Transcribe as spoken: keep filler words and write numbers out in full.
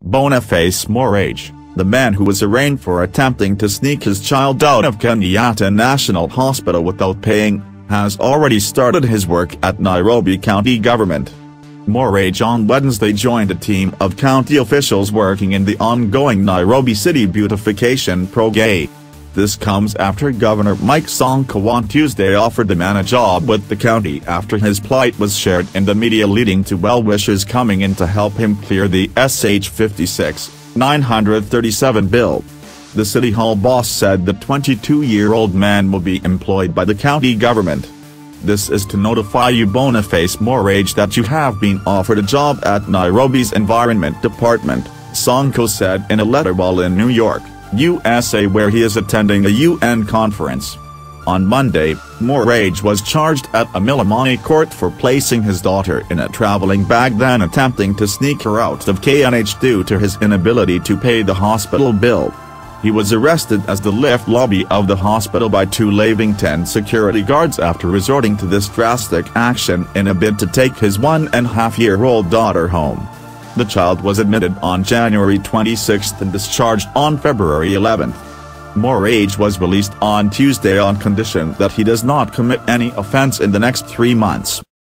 Boniface Morage, the man who was arraigned for attempting to sneak his child out of Kenyatta National Hospital without paying, has already started his work at Nairobi County Government. Morage on Wednesday joined a team of county officials working in the ongoing Nairobi City Beautification Program. This comes after Governor Mike Sonko on Tuesday offered the man a job with the county after his plight was shared in the media, leading to well-wishers coming in to help him clear the S H fifty-six nine thirty-seven bill. The City Hall boss said the twenty-two-year-old man will be employed by the county government. "This is to notify you, Boniface Morage, that you have been offered a job at Nairobi's Environment Department," Sonko said in a letter while in New York, U S A, where he is attending a U N conference. On Monday, Morage was charged at a Milimani court for placing his daughter in a traveling bag, then attempting to sneak her out of K N H due to his inability to pay the hospital bill. He was arrested as the lift lobby of the hospital by two Lavington security guards after resorting to this drastic action in a bid to take his one-and-a-half-year-old daughter home. The child was admitted on January twenty-sixth and discharged on February eleventh. Morage was released on Tuesday on condition that he does not commit any offense in the next three months.